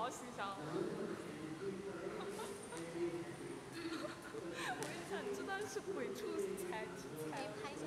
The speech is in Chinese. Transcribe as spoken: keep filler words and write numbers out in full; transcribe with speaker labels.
Speaker 1: 好欣赏我。我跟你讲，你这段是鬼畜才之才。